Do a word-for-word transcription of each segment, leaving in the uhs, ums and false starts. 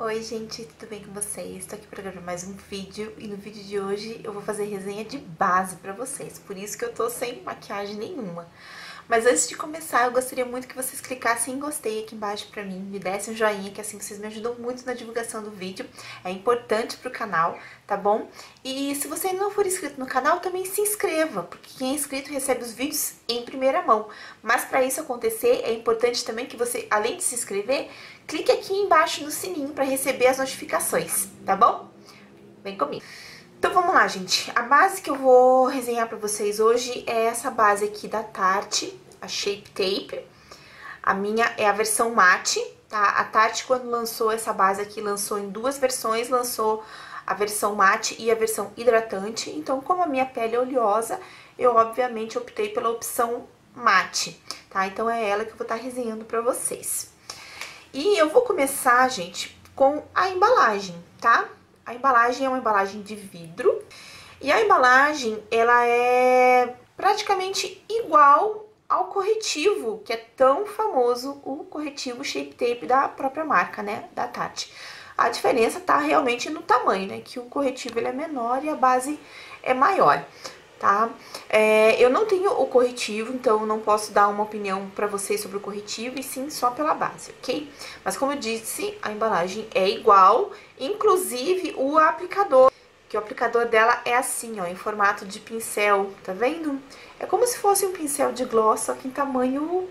Oi gente, tudo bem com vocês? Estou aqui para gravar mais um vídeo e no vídeo de hoje eu vou fazer resenha de base para vocês, por isso que eu tô sem maquiagem nenhuma. Mas antes de começar, eu gostaria muito que vocês clicassem em gostei aqui embaixo pra mim, me dessem um joinha, que assim vocês me ajudam muito na divulgação do vídeo, é importante pro canal, tá bom? E se você ainda não for inscrito no canal, também se inscreva, porque quem é inscrito recebe os vídeos em primeira mão. Mas para isso acontecer, é importante também que você, além de se inscrever, clique aqui embaixo no sininho para receber as notificações, tá bom? Vem comigo. Então vamos lá, gente. A base que eu vou resenhar pra vocês hoje é essa base aqui da Tarte, a Shape Tape. A minha é a versão mate, tá? A Tarte, quando lançou essa base aqui, lançou em duas versões, lançou a versão mate e a versão hidratante. Então, como a minha pele é oleosa, eu obviamente optei pela opção mate, tá? Então é ela que eu vou estar resenhando pra vocês. E eu vou começar, gente, com a embalagem, tá? A embalagem é uma embalagem de vidro e a embalagem, ela é praticamente igual ao corretivo, que é tão famoso, o corretivo Shape Tape da própria marca, né, da Tarte. A diferença tá realmente no tamanho, né, que o corretivo ele é menor e a base é maior, tá? É, eu não tenho o corretivo, então não posso dar uma opinião pra vocês sobre o corretivo, e sim só pela base, ok? Mas como eu disse, a embalagem é igual, inclusive o aplicador, que o aplicador dela é assim, ó, em formato de pincel, tá vendo? É como se fosse um pincel de gloss, só que em tamanho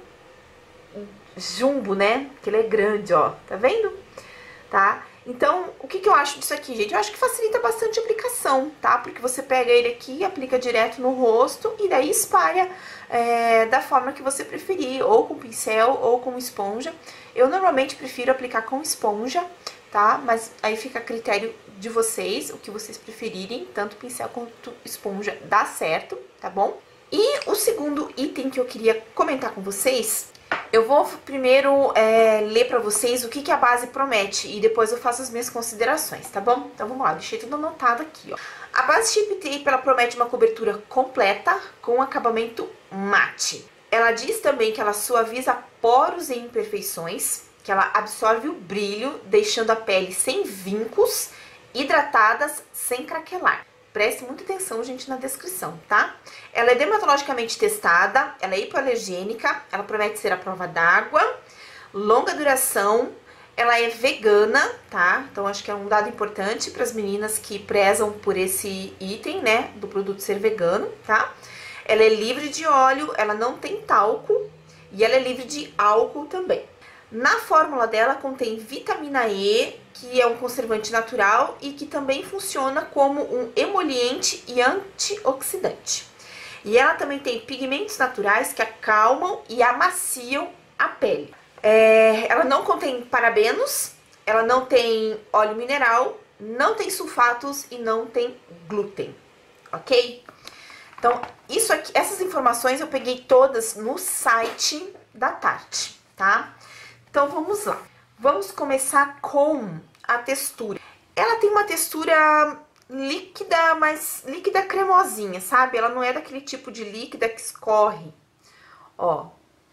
jumbo, né? Que ele é grande, ó, tá vendo? Tá? Então, o que que eu acho disso aqui, gente? Eu acho que facilita bastante a aplicação, tá? Porque você pega ele aqui, aplica direto no rosto e daí espalha é, da forma que você preferir, ou com pincel ou com esponja. Eu normalmente prefiro aplicar com esponja, tá? Mas aí fica a critério de vocês, o que vocês preferirem, tanto pincel quanto esponja dá certo, tá bom? E o segundo item que eu queria comentar com vocês, eu vou primeiro é, ler pra vocês o que, que a base promete e depois eu faço as minhas considerações, tá bom? Então vamos lá, deixei tudo anotado aqui, ó. A base Shape Tape, ela promete uma cobertura completa com acabamento mate. Ela diz também que ela suaviza poros e imperfeições, que ela absorve o brilho, deixando a pele sem vincos, hidratadas, sem craquelar. Preste muita atenção, gente, na descrição, tá? Ela é dermatologicamente testada, ela é hipoalergênica, ela promete ser à prova d'água, longa duração, ela é vegana, tá? Então, acho que é um dado importante para as meninas que prezam por esse item, né, do produto ser vegano, tá? Ela é livre de óleo, ela não tem talco e ela é livre de álcool também. Na fórmula dela contém vitamina E, que é um conservante natural e que também funciona como um emoliente e antioxidante. E ela também tem pigmentos naturais que acalmam e amaciam a pele. É, ela não contém parabenos, ela não tem óleo mineral, não tem sulfatos e não tem glúten, ok? Então, isso aqui, essas informações eu peguei todas no site da Tarte, tá? Então, vamos lá. Vamos começar com a textura. Ela tem uma textura líquida, mas líquida cremosinha, sabe? Ela não é daquele tipo de líquida que escorre. Ó,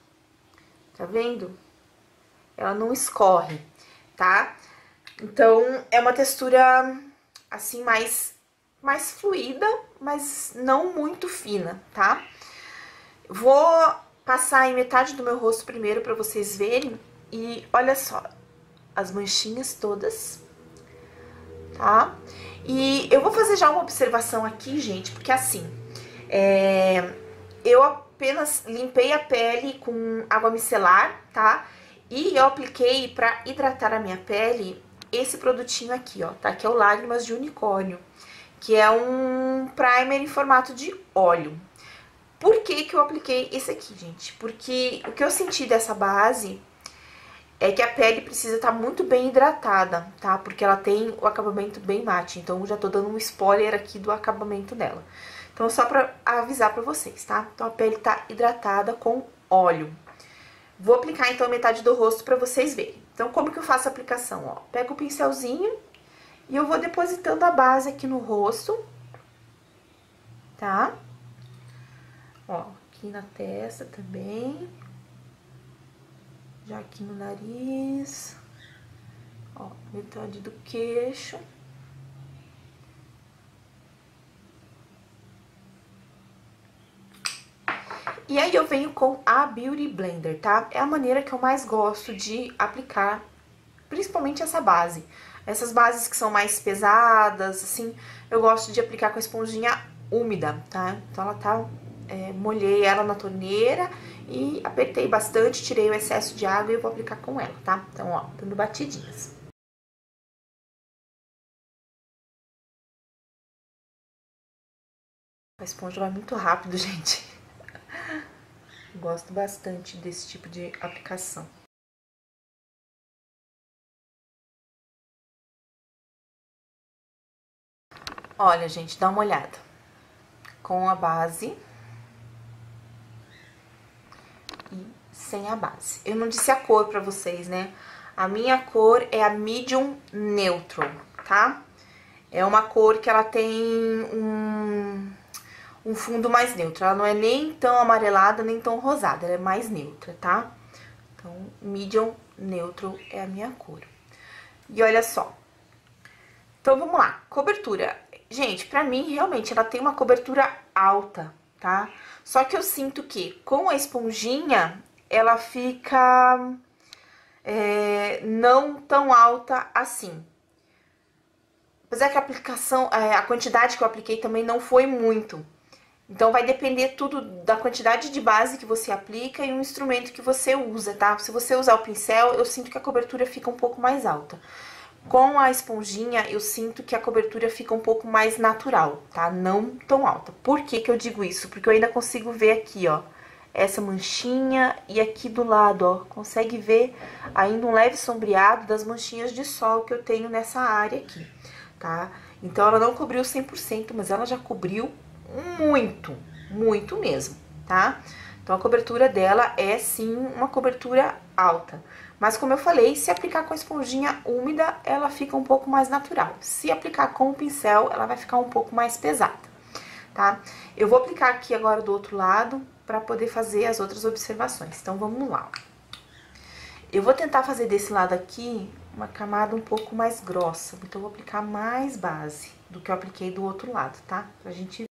tá vendo? Ela não escorre, tá? Então, é uma textura, assim, mais, mais fluida, mas não muito fina, tá? Vou passar em metade do meu rosto primeiro pra vocês verem. E olha só, as manchinhas todas, tá? E eu vou fazer já uma observação aqui, gente, porque assim, é, eu apenas limpei a pele com água micelar, tá? E eu apliquei pra hidratar a minha pele esse produtinho aqui, ó, tá? Que é o Lágrimas de Unicórnio, que é um primer em formato de óleo. Por que que eu apliquei esse aqui, gente? Porque o que eu senti dessa base é que a pele precisa estar muito bem hidratada, tá? Porque ela tem o acabamento bem mate, então eu já tô dando um spoiler aqui do acabamento dela. Então, só pra avisar pra vocês, tá? Então, a pele tá hidratada com óleo. Vou aplicar, então, metade do rosto pra vocês verem. Então, como que eu faço a aplicação, ó? Pego o pincelzinho e eu vou depositando a base aqui no rosto, tá? Ó, aqui na testa também. Já aqui no nariz, Ó, metade do queixo. E aí eu venho com a Beauty Blender, tá? É a maneira que eu mais gosto de aplicar, principalmente essa base. Essas bases que são mais pesadas, assim, eu gosto de aplicar com a esponjinha úmida, tá? Então ela tá... É, molhei ela na torneira e apertei bastante, tirei o excesso de água e eu vou aplicar com ela, tá? Então, ó, dando batidinhas. A esponja vai muito rápido, gente. Gosto bastante desse tipo de aplicação. Olha, gente, dá uma olhada. Com a base e sem a base. Eu não disse a cor pra vocês, né? A minha cor é a Medium Neutral, tá? É uma cor que ela tem um, um fundo mais neutro. Ela não é nem tão amarelada, nem tão rosada. Ela é mais neutra, tá? Então, Medium Neutral é a minha cor. E olha só. Então, vamos lá. Cobertura. Gente, pra mim, realmente, ela tem uma cobertura alta, tá? Só que eu sinto que, com a esponjinha, ela fica é, não tão alta assim. Apesar que a aplicação, a quantidade que eu apliquei também não foi muito. Então, vai depender tudo da quantidade de base que você aplica e o instrumento que você usa, tá? Se você usar o pincel, eu sinto que a cobertura fica um pouco mais alta. Com a esponjinha, eu sinto que a cobertura fica um pouco mais natural, tá? Não tão alta. Por que que eu digo isso? Porque eu ainda consigo ver aqui, ó, essa manchinha e aqui do lado, ó, consegue ver ainda um leve sombreado das manchinhas de sol que eu tenho nessa área aqui, tá? Então, ela não cobriu cem por cento, mas ela já cobriu muito, muito mesmo, tá? Então, a cobertura dela é, sim, uma cobertura alta. Mas, como eu falei, se aplicar com a esponjinha úmida, ela fica um pouco mais natural. Se aplicar com o pincel, ela vai ficar um pouco mais pesada, tá? Eu vou aplicar aqui agora do outro lado para poder fazer as outras observações. Então, vamos lá. Eu vou tentar fazer desse lado aqui uma camada um pouco mais grossa. Então, eu vou aplicar mais base do que eu apliquei do outro lado, tá? Pra gente...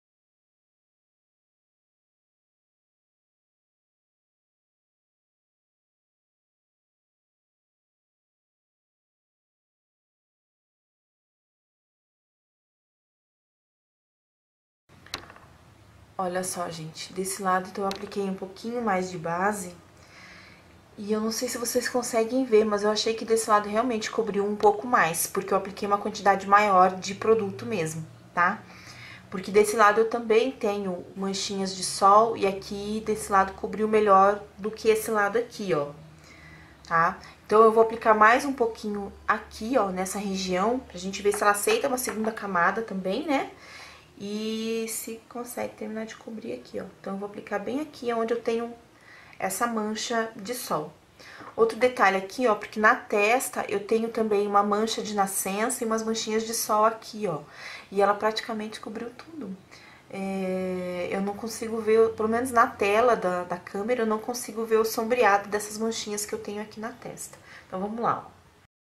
Olha só, gente, desse lado então eu apliquei um pouquinho mais de base. E eu não sei se vocês conseguem ver, mas eu achei que desse lado realmente cobriu um pouco mais, porque eu apliquei uma quantidade maior de produto mesmo, tá? Porque desse lado eu também tenho manchinhas de sol e aqui desse lado cobriu melhor do que esse lado aqui, ó, tá? Então eu vou aplicar mais um pouquinho aqui, ó, nessa região, pra gente ver se ela aceita uma segunda camada também, né? E se consegue terminar de cobrir aqui, ó. Então, eu vou aplicar bem aqui, onde eu tenho essa mancha de sol. Outro detalhe aqui, ó, porque na testa eu tenho também uma mancha de nascença e umas manchinhas de sol aqui, ó. E ela praticamente cobriu tudo. É, eu não consigo ver, pelo menos na tela da, da câmera, eu não consigo ver o sombreado dessas manchinhas que eu tenho aqui na testa. Então, vamos lá, ó.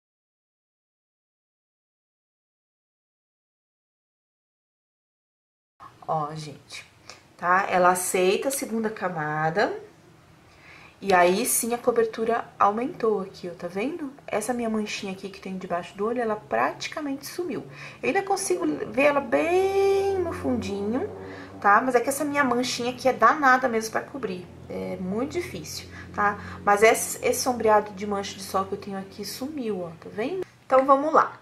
Ó, gente, tá? Ela aceita a segunda camada. E aí, sim, a cobertura aumentou aqui, ó, tá vendo? Essa minha manchinha aqui que tem debaixo do olho, ela praticamente sumiu. Eu ainda consigo ver ela bem no fundinho, tá? Mas é que essa minha manchinha aqui é danada mesmo pra cobrir. É muito difícil, tá? Mas esse, esse sombreado de mancha de sol que eu tenho aqui sumiu, ó, tá vendo? Então, vamos lá.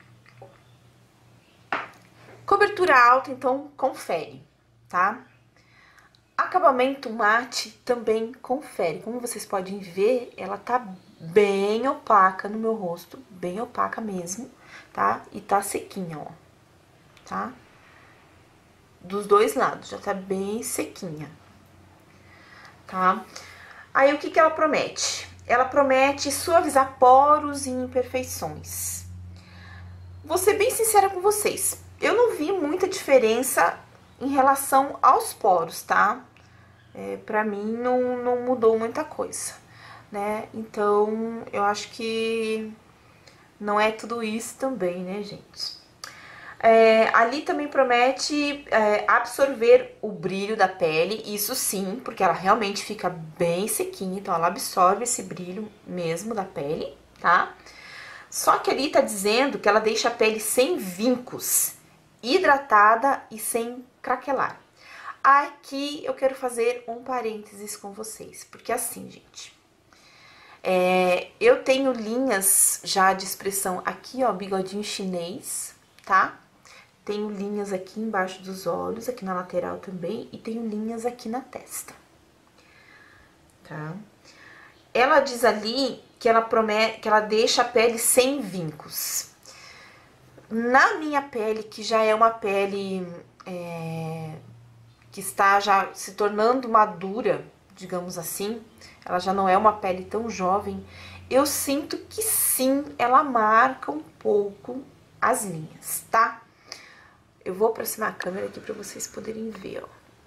Cobertura alta, então, confere, tá? Acabamento mate também confere. Como vocês podem ver, ela tá bem opaca no meu rosto, bem opaca mesmo, tá? E tá sequinha, ó, tá? Dos dois lados, já tá bem sequinha, tá? Aí, o que que ela promete? Ela promete suavizar poros e imperfeições. Vou ser bem sincera com vocês, eu não vi muita diferença em relação aos poros, tá? É, pra mim não, não mudou muita coisa, né? Então, eu acho que não é tudo isso também, né, gente? É, ali também promete é, absorver o brilho da pele, isso sim, porque ela realmente fica bem sequinha, então ela absorve esse brilho mesmo da pele, tá? Só que ali tá dizendo que ela deixa a pele sem vincos, hidratada e sem craquelar. Aqui eu quero fazer um parênteses com vocês, porque assim, gente, é, eu tenho linhas já de expressão aqui, ó, bigodinho chinês, tá? Tenho linhas aqui embaixo dos olhos, aqui na lateral também, e tenho linhas aqui na testa, tá? Ela diz ali que ela promete, que ela deixa a pele sem vincos. Na minha pele, que já é uma pele é, que está já se tornando madura, digamos assim, ela já não é uma pele tão jovem, eu sinto que sim, ela marca um pouco as linhas, tá? Eu vou aproximar a câmera aqui pra vocês poderem ver, ó.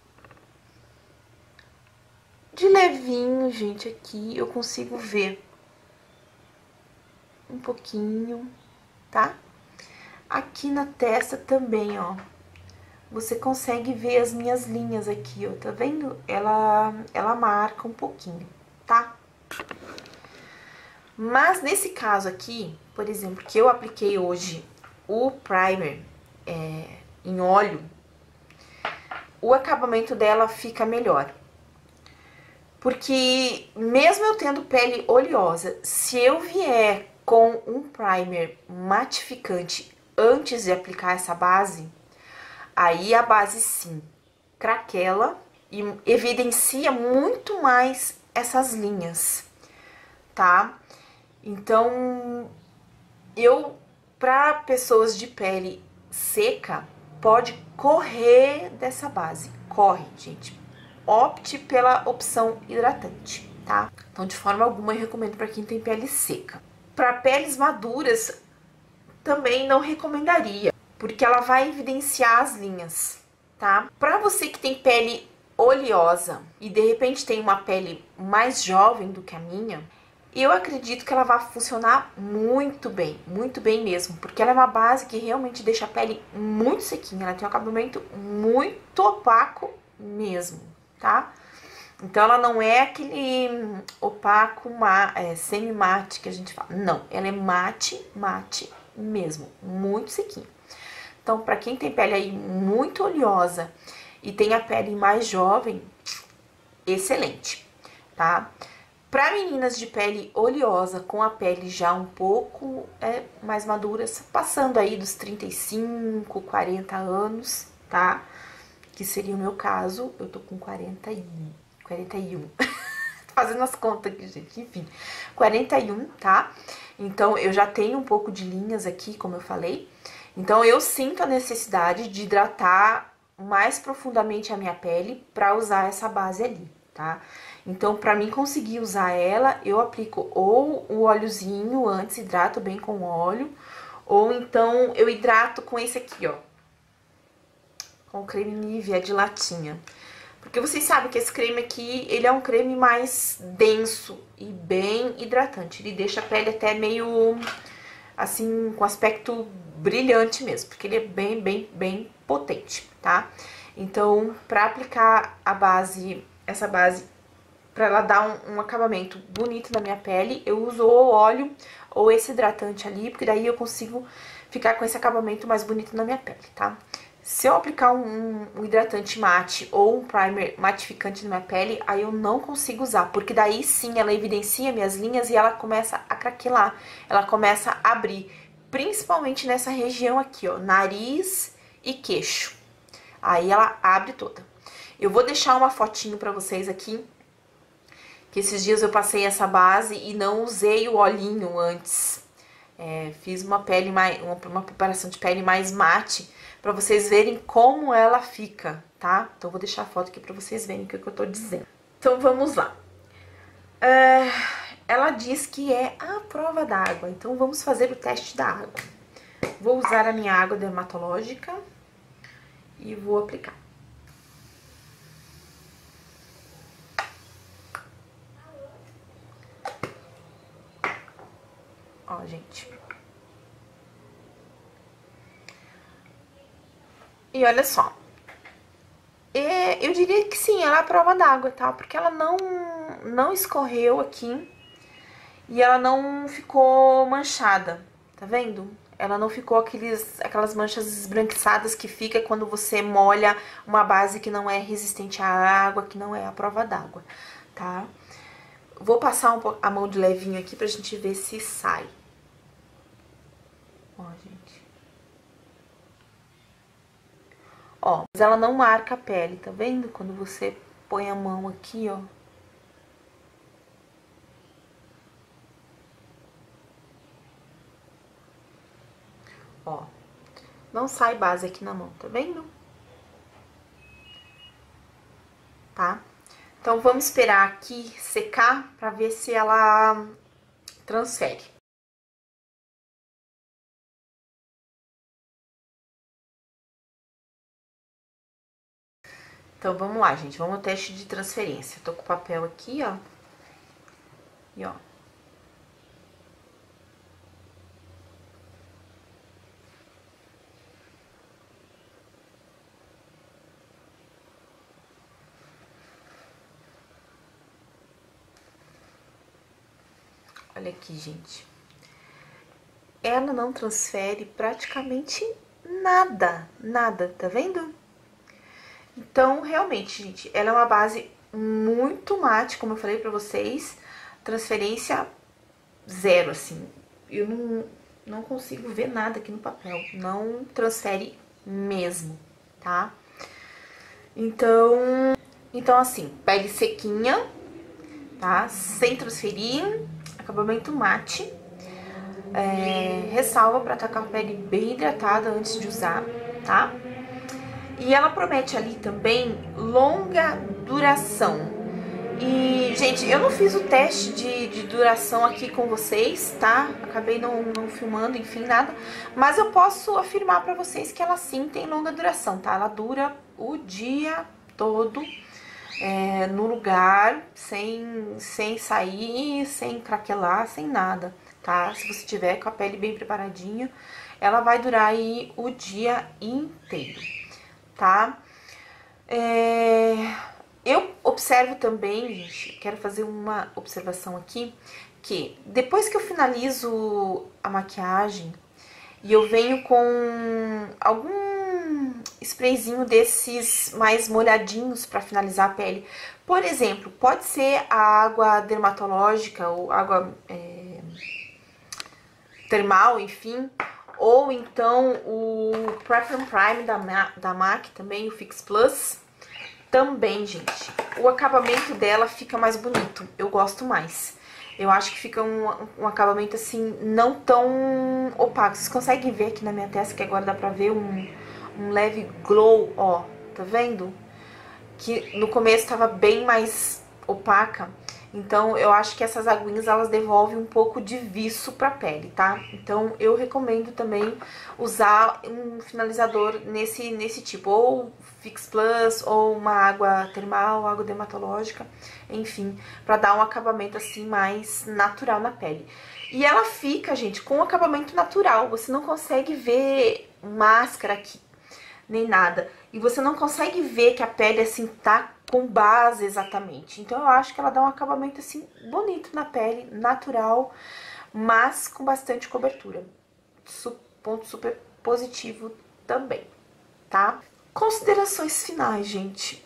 De levinho, gente, aqui eu consigo ver um pouquinho, tá? Aqui na testa também, ó. Você consegue ver as minhas linhas aqui, ó, tá vendo? Ela, ela marca um pouquinho, tá? Mas nesse caso aqui, por exemplo, que eu apliquei hoje o primer é, em óleo, o acabamento dela fica melhor. Porque mesmo eu tendo pele oleosa, se eu vier com um primer matificante antes de aplicar essa base, aí a base sim craquela e evidencia muito mais essas linhas, tá? Então, eu, para pessoas de pele seca, pode correr dessa base. Corre, gente. Opte pela opção hidratante, tá? Então, de forma alguma, eu recomendo para quem tem pele seca. Para peles maduras, também não recomendaria, porque ela vai evidenciar as linhas, tá? Para você que tem pele oleosa e de repente tem uma pele mais jovem do que a minha, eu acredito que ela vai funcionar muito bem, muito bem mesmo, porque ela é uma base que realmente deixa a pele muito sequinha, ela tem um acabamento muito opaco mesmo, tá? Então ela não é aquele opaco é, semi-mate que a gente fala, não, ela é mate, mate mesmo, muito sequinha. Então, para quem tem pele aí muito oleosa e tem a pele mais jovem, excelente, tá? Para meninas de pele oleosa, com a pele já um pouco é, mais maduras, passando aí dos trinta e cinco, quarenta anos, tá? Que seria o meu caso, eu tô com quarenta e um, quarenta e um. Fazendo as contas aqui, gente, enfim, quarenta e um, tá? Então, eu já tenho um pouco de linhas aqui, como eu falei. Então, eu sinto a necessidade de hidratar mais profundamente a minha pele para usar essa base ali, tá? Então, para mim conseguir usar ela, eu aplico ou o óleozinho antes, hidrato bem com óleo, ou então eu hidrato com esse aqui, ó, com o creme Nivea de latinha. Porque vocês sabem que esse creme aqui, ele é um creme mais denso e bem hidratante. Ele deixa a pele até meio, assim, com aspecto brilhante mesmo, porque ele é bem, bem, bem potente, tá? Então, pra aplicar a base, essa base, pra ela dar um, um acabamento bonito na minha pele, eu uso ou óleo ou esse hidratante ali, porque daí eu consigo ficar com esse acabamento mais bonito na minha pele, tá? Se eu aplicar um, um hidratante mate ou um primer matificante na minha pele, aí eu não consigo usar, porque daí sim ela evidencia minhas linhas e ela começa a craquelar, ela começa a abrir, principalmente nessa região aqui, ó, nariz e queixo. Aí ela abre toda. Eu vou deixar uma fotinho pra vocês aqui, que esses dias eu passei essa base e não usei o olhinho antes. É, fiz uma pele mais, uma, uma preparação de pele mais mate, pra vocês verem como ela fica, tá? Então, vou deixar a foto aqui pra vocês verem o que, que eu tô dizendo. Então, vamos lá. É, ela diz que é a prova d'água, então vamos fazer o teste da água. Vou usar a minha água dermatológica e vou aplicar. Ó, gente, E olha só, é, eu diria que sim, ela é a prova d'água, tá? Porque ela não, não escorreu aqui e ela não ficou manchada, tá vendo? Ela não ficou aqueles, aquelas manchas esbranquiçadas que fica quando você molha uma base que não é resistente à água, que não é a prova d'água, tá? Vou passar um pouco a mão de levinho aqui pra gente ver se sai. Ó, gente. Ó, mas ela não marca a pele, tá vendo? Quando você põe a mão aqui, ó. Ó, não sai base aqui na mão, tá vendo? Tá? Então, vamos esperar aqui secar pra ver se ela transfere. Então, vamos lá, gente. Vamos ao teste de transferência. Tô com o papel aqui, ó. E, ó. Olha aqui, gente. Ela não transfere praticamente nada, nada, tá vendo? Então, realmente, gente, ela é uma base muito mate, como eu falei pra vocês. Transferência zero, assim. Eu não, não consigo ver nada aqui no papel. Não transfere mesmo, tá? Então, então assim, pele sequinha, tá? Sem transferir, acabamento mate. É, ressalva pra estar com a pele bem hidratada antes de usar, tá? E ela promete ali também longa duração. E, gente, eu não fiz o teste de, de duração aqui com vocês, tá? Acabei não, não filmando, enfim, nada. Mas eu posso afirmar pra vocês que ela sim tem longa duração, tá? Ela dura o dia todo é, no lugar, sem, sem sair, sem craquelar, sem nada, tá? Se você tiver com a pele bem preparadinha, ela vai durar aí o dia inteiro, tá? É... Eu observo também, gente, quero fazer uma observação aqui, que depois que eu finalizo a maquiagem e eu venho com algum sprayzinho desses mais molhadinhos para finalizar a pele, por exemplo, pode ser a água dermatológica ou água é, termal, enfim, ou então o Prep and Prime da, da M A C também, o Fix Plus. Também, gente, o acabamento dela fica mais bonito, eu gosto mais. Eu acho que fica um, um acabamento assim, não tão opaco. Vocês conseguem ver aqui na minha testa que agora dá pra ver um, um leve glow, ó, tá vendo? Que no começo tava bem mais opaca. Então, eu acho que essas aguinhas, elas devolvem um pouco de viço pra pele, tá? Então, eu recomendo também usar um finalizador nesse, nesse tipo. Ou Fix Plus, ou uma água termal, água dermatológica, enfim, pra dar um acabamento, assim, mais natural na pele. E ela fica, gente, com um acabamento natural. Você não consegue ver máscara aqui, nem nada. E você não consegue ver que a pele, assim, tá com base exatamente. Então, eu acho que ela dá um acabamento, assim, bonito na pele, natural, mas com bastante cobertura. Su- ponto super positivo também, tá? Considerações finais, gente.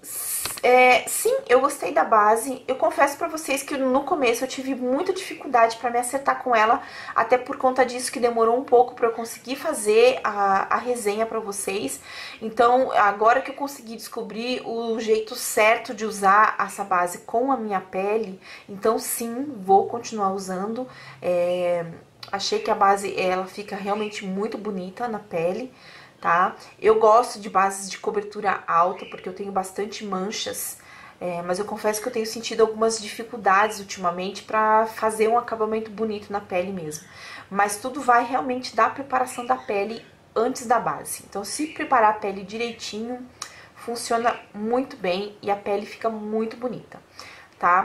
É, sim, eu gostei da base. Eu confesso pra vocês que no começo eu tive muita dificuldade pra me acertar com ela, até por conta disso que demorou um pouco pra eu conseguir fazer a, a resenha pra vocês. Então, agora que eu consegui descobrir o jeito certo de usar essa base com a minha pele, então sim, vou continuar usando. É, achei que a base, ela fica realmente muito bonita na pele, tá? Eu gosto de bases de cobertura alta, porque eu tenho bastante manchas, é, mas eu confesso que eu tenho sentido algumas dificuldades ultimamente pra fazer um acabamento bonito na pele mesmo. Mas tudo vai realmente da preparação da pele antes da base. Então, se preparar a pele direitinho, funciona muito bem e a pele fica muito bonita, tá?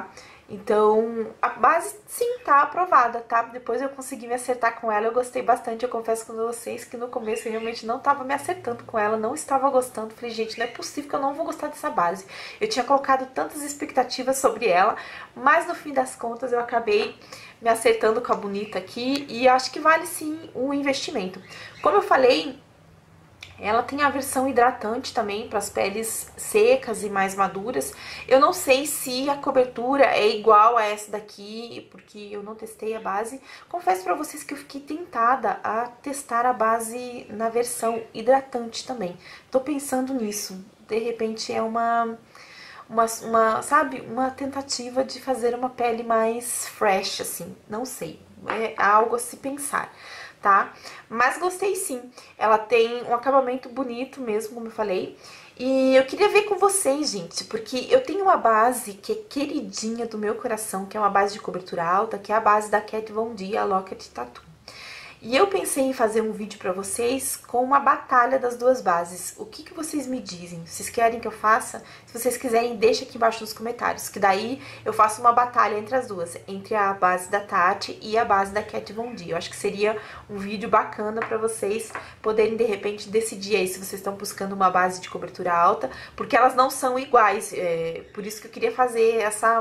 Então, a base sim tá aprovada, tá? Depois eu consegui me acertar com ela, eu gostei bastante. Eu confesso com vocês que no começo eu realmente não tava me acertando com ela, não estava gostando. Falei, gente, não é possível que eu não vou gostar dessa base. Eu tinha colocado tantas expectativas sobre ela, mas no fim das contas eu acabei me acertando com a bonita aqui e acho que vale sim o investimento. Como eu falei, ela tem a versão hidratante também para as peles secas e mais maduras. Eu não sei se a cobertura é igual a essa daqui, porque eu não testei a base. Confesso para vocês que eu fiquei tentada a testar a base na versão hidratante também. Tô pensando nisso. De repente é uma, uma, uma, sabe, uma tentativa de fazer uma pele mais fresh, assim. Não sei, é algo a se pensar. Tá? Mas gostei sim, ela tem um acabamento bonito mesmo, como eu falei, e eu queria ver com vocês, gente, porque eu tenho uma base que é queridinha do meu coração, que é uma base de cobertura alta, que é a base da Kat Von D, a Lock-It Tattoo. E eu pensei em fazer um vídeo pra vocês com uma batalha das duas bases. O que que vocês me dizem? Vocês querem que eu faça? Se vocês quiserem, deixa aqui embaixo nos comentários, que daí eu faço uma batalha entre as duas, entre a base da Tati e a base da Kat Von D. Eu acho que seria um vídeo bacana pra vocês poderem, de repente, decidir aí se vocês estão buscando uma base de cobertura alta, porque elas não são iguais, é, por isso que eu queria fazer essa...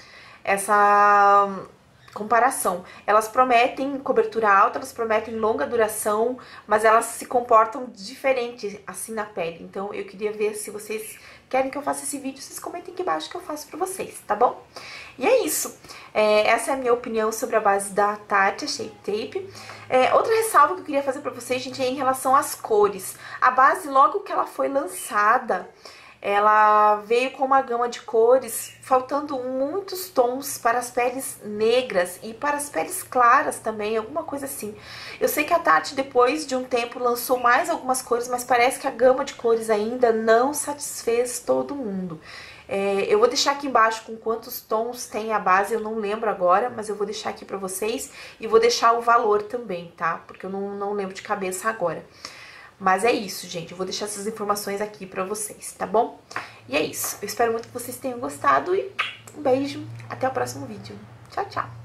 essa comparação. Elas prometem cobertura alta, elas prometem longa duração, mas elas se comportam diferente assim na pele. Então eu queria ver se vocês querem que eu faça esse vídeo, vocês comentem aqui embaixo que eu faço pra vocês, tá bom? E é isso. É, essa é a minha opinião sobre a base da Tati, a Shape Tape. É, outra ressalva que eu queria fazer pra vocês, gente, é em relação às cores. A base, logo que ela foi lançada, ela veio com uma gama de cores, faltando muitos tons para as peles negras e para as peles claras também, alguma coisa assim. Eu sei que a Tati, depois de um tempo, lançou mais algumas cores, mas parece que a gama de cores ainda não satisfez todo mundo. É, eu vou deixar aqui embaixo com quantos tons tem a base, eu não lembro agora, mas eu vou deixar aqui pra vocês e vou deixar o valor também, tá? Porque eu não, não lembro de cabeça agora. Mas é isso, gente. Eu vou deixar essas informações aqui pra vocês, tá bom? E é isso. Eu espero muito que vocês tenham gostado e um beijo. Até o próximo vídeo. Tchau, tchau.